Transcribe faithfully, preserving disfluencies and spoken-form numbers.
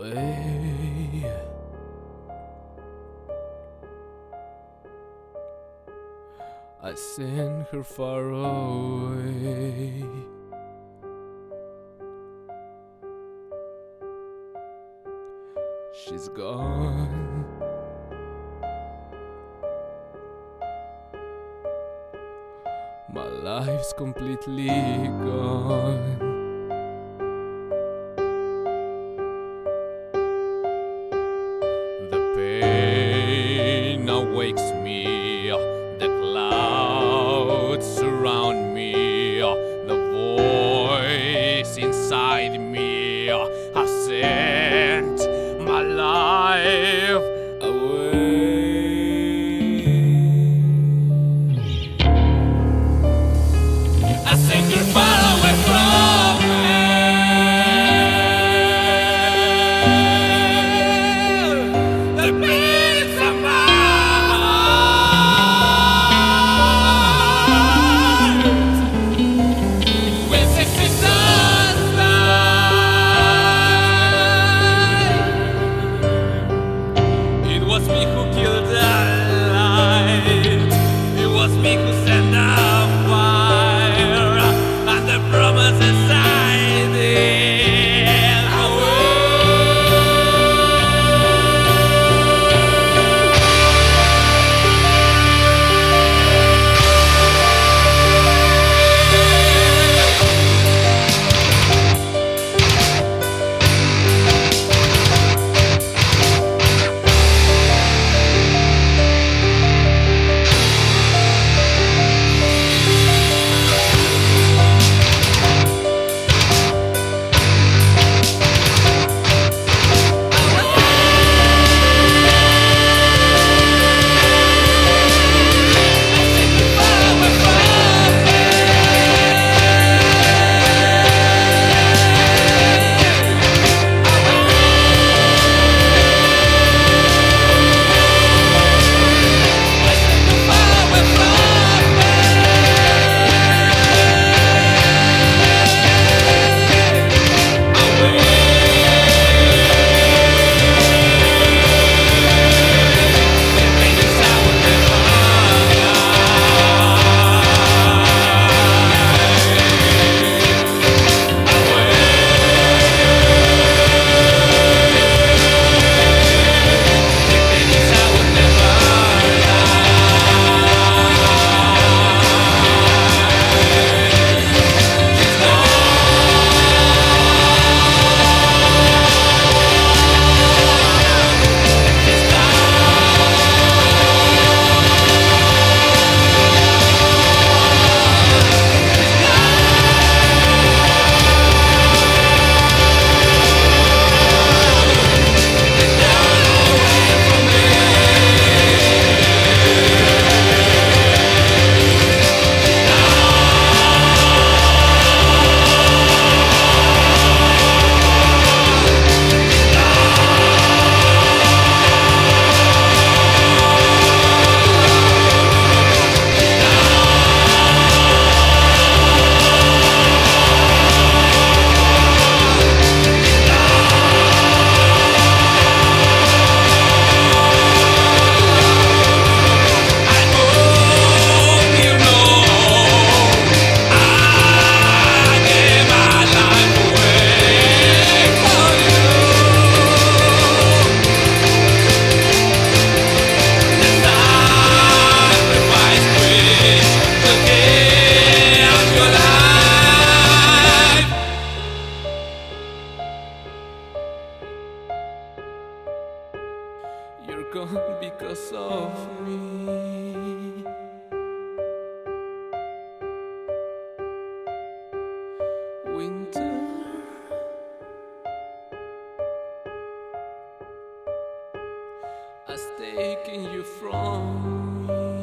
away. I sent her far away. She's gone. My life's completely gone. The pain awakes me, the clouds surround me, the voice inside me has sent my life away. I sent her far away from me. The beats of my heart. When sixty stars fly, it was me who killed the light. It was me who sent the fire and the promises I did away. You're gone because of me. Winter has taken you from me.